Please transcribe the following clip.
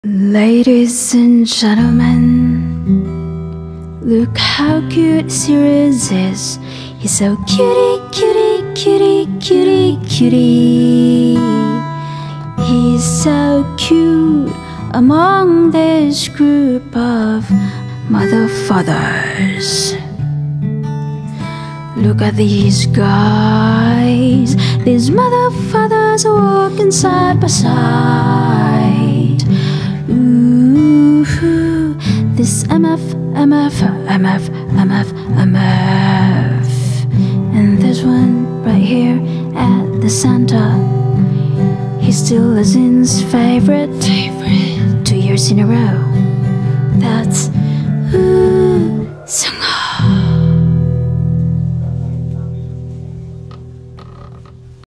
Ladies and gentlemen, look how cute Cirrus is. He's so cutie, cutie, cutie, cutie, cutie. He's so cute among this group of mother fathers. Look at these guys. These mother fathers are walking side by side. Ooh, this MF, MF, MF, MF, MF. And there's one right here at the center. He's still Lezhin's favorite 2 years in a row. That's ooh.